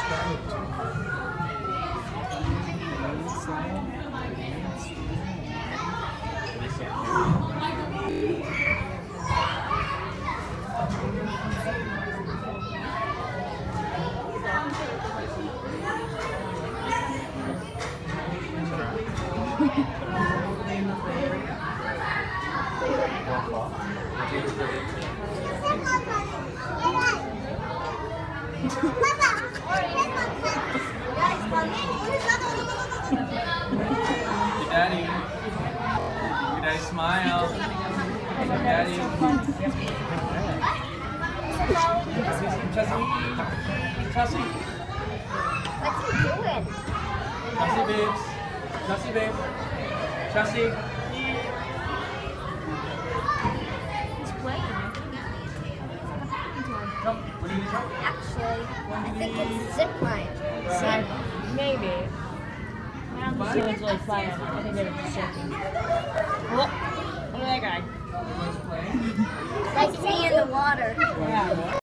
Daddy. Daddy, smile. Daddy. Chelsea. What's he doing? Chelsea, babes. Chelsea, babe. Chelsea. He's playing. Jump. What do you need to jump? Actually, I think it's zip line. Maybe. I don't think she was really flying. I think they were just surfing. Oh, look at that guy. Like me in the water. Yeah.